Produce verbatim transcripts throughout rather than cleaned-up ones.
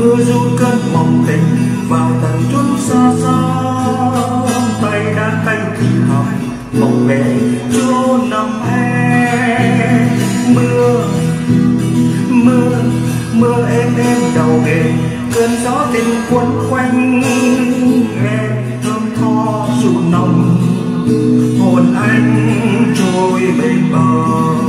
mưa ru cơn mộng tình vào tận chốn xa xa, tay đã tay thì thầm mộng về chỗ nằm em. Mưa mưa mưa êm êm đầu êm, cơn gió tình quấn quanh nghe thơm tho dù nồng, hồn anh trôi bên bờ.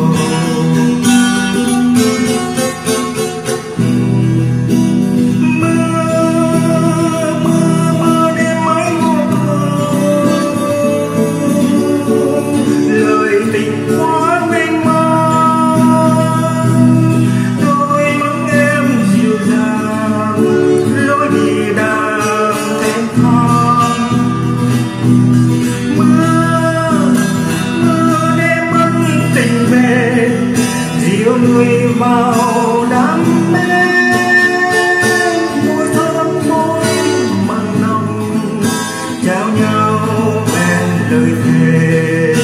Người vào đam mê môi thơm môi mặn nồng trao nhau bên lời thề.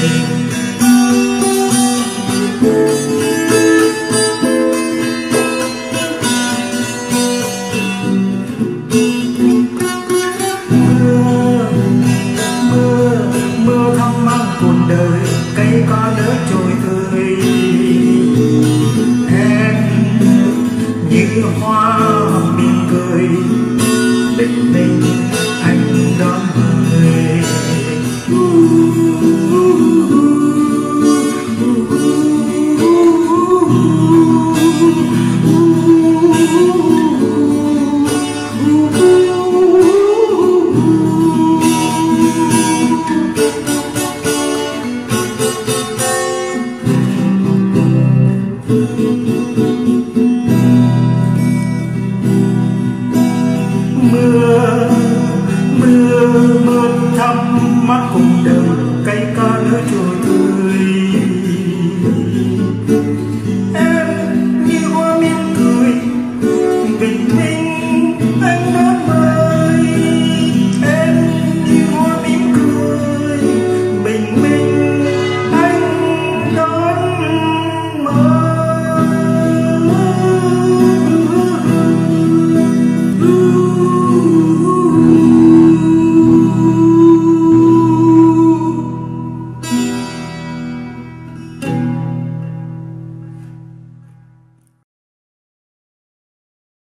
Mưa mưa mưa thăm mang cuộc đời, cây có nỡ trôi tươi như hoa mỉm cười bình minh anh đón người. Mưa mưa mưa thắm mắt cùng